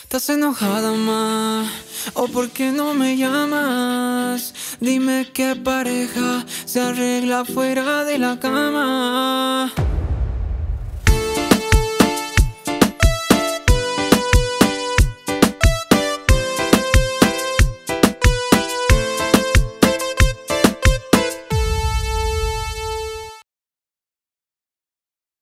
¿Estás enojada, ma? ¿O por qué no me llamas? Dime qué pareja se arregla fuera de la cama.